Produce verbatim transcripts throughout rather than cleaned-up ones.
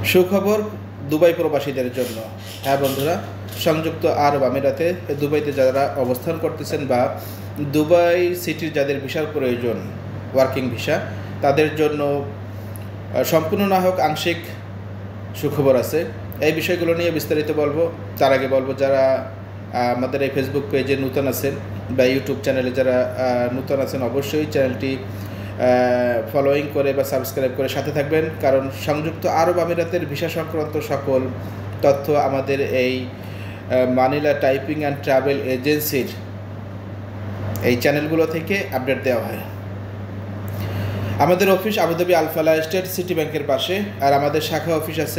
সুখবর দুবাই প্রবাসীদের জন্য। হ্যাঁ বন্ধুরা, সংযুক্ত আরব আমিরাতে দুবাইতে যারা অবস্থান করতেছেন বা দুবাই সিটির যাদের ভিসার প্রয়োজন, ওয়ার্কিং ভিসা, তাদের জন্য সম্পূর্ণ না হোক আংশিক সুখবর আছে। এই বিষয়গুলো নিয়ে বিস্তারিত বলবো। তার আগে বলবো, যারা আমাদের এই ফেসবুক পেজে নতুন আছেন বা ইউটিউব চ্যানেলে যারা নতুন আছেন, অবশ্যই চ্যানেলটি ফলোয়িং করে বা সাবস্ক্রাইব করে সাথে থাকবেন, কারণ সংযুক্ত আরব আমিরাতের ভিসা সংক্রান্ত সকল তথ্য আমাদের এই মানিলা টাইপিং অ্যান্ড ট্রাভেল এজেন্সির এই চ্যানেলগুলো থেকে আপডেট দেওয়া হয়। আমাদের office Abu Dhabi Al Falah state city ব্যাংকের পাশে, আর আমাদের শাখা অফিস আছে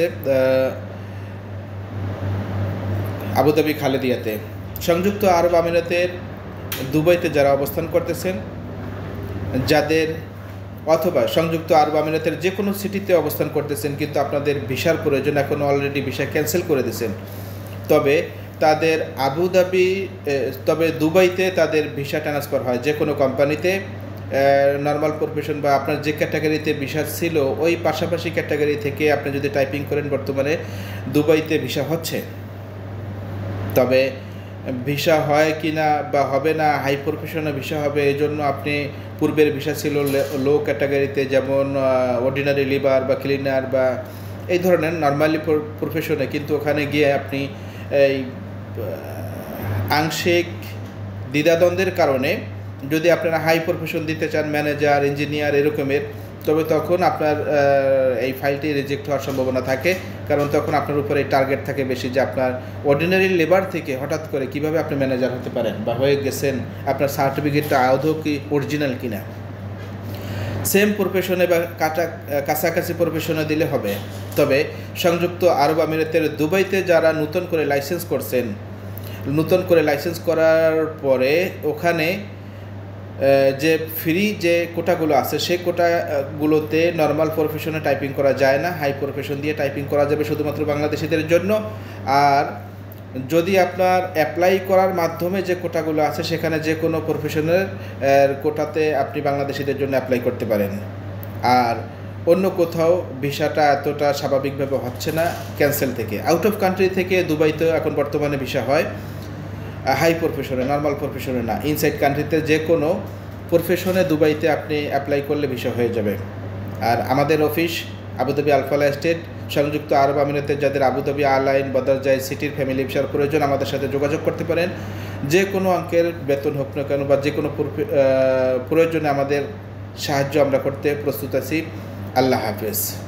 আবুধাবি খালেদিয়াতে। সংযুক্ত আরব আমিরাতের দুবাইতে যারা অবস্থান করতেছেন, যাদের অথবা সংযুক্ত আরব আমিরাতের যে কোনো সিটিতে অবস্থান করতেছেন কিন্তু আপনাদের ভিসার প্রয়োজন, এখন অলরেডি ভিসা ক্যান্সেল করে দিয়েছেন, তবে তাদের আবুধাবি তবে দুবাইতে তাদের ভিসা ট্রান্সফার হয় যে কোনো কোম্পানিতে, নর্মাল প্রফেশন বা আপনার যে ক্যাটাগরিতে ভিসা ছিল ওই পাশাপাশি ক্যাটাগরি থেকে আপনি যদি টাইপিং করেন, বর্তমানে দুবাইতে ভিসা হচ্ছে। তবে ভিসা হয় কি না বা হবে না, হাই প্রফেশনে ভিসা হবে, এই জন্য আপনি পূর্বের ভিসা ছিল লো ক্যাটাগরিতে, যেমন অর্ডিনারি লিভার বা ক্লিনার বা এই ধরনের নর্মালি প্রফেশনে, কিন্তু ওখানে গিয়ে আপনি এই আংশিক দ্বিধাদ্বন্দ্বের কারণে যদি আপনারা হাই প্রফেশন দিতে চান, ম্যানেজার, ইঞ্জিনিয়ার এরকমের, তবে তখন আপনার এই ফাইলটি রিজেক্ট হওয়ার সম্ভাবনা থাকে, কারণ তখন আপনার উপরে টার্গেট থাকে বেশি যে আপনার অর্ডিনারি লেবার থেকে হঠাৎ করে কিভাবে আপনি ম্যানেজার হতে পারেন বা হয়ে গেছেন, আপনার সার্টিফিকেটটা আদৌ কি অরিজিনাল কিনা। সেম প্রফেশনে বা কাটা কাছাকাছি প্রফেশনে দিলে হবে। তবে সংযুক্ত আরব আমিরাতের দুবাইতে যারা নতুন করে লাইসেন্স করছেন, নতুন করে লাইসেন্স করার পরে ওখানে যে ফ্রি যে কোটাগুলো আছে সেই কোটাগুলোতে নর্মাল প্রফেশনে টাইপিং করা যায় না, হাই প্রফেশন দিয়ে টাইপিং করা যাবে শুধুমাত্র বাংলাদেশিদের জন্য। আর যদি আপনার অ্যাপ্লাই করার মাধ্যমে যে কোটাগুলো আছে সেখানে যে কোনো প্রফেশনের কোটাতে আপনি বাংলাদেশিদের জন্য অ্যাপ্লাই করতে পারেন। আর অন্য কোথাও ভিসাটা এতটা স্বাভাবিকভাবে হচ্ছে না ক্যান্সেল থেকে। আউট অফ কান্ট্রি থেকে দুবাইতেও এখন বর্তমানে ভিসা হয় হাই প্রফেশনে, নর্মাল প্রফেশনে না। ইনসাইড কান্ট্রিতে যে কোনো প্রফেশনে দুবাইতে আপনি অ্যাপ্লাই করলে ভিসা হয়ে যাবে। আর আমাদের office Abu Dhabi Al Falah state, সংযুক্ত আরব আমিরাতের যাদের আবুধাবি আলাইন বদরজাই সিটির ফ্যামিলি ভিসার প্রয়োজন আমাদের সাথে যোগাযোগ করতে পারেন। যে কোনো অঙ্কের বেতন হোক না কেন বা যে কোনো প্রয়োজনে আমাদের সাহায্য আমরা করতে প্রস্তুত আছি। আল্লাহ হাফেজ।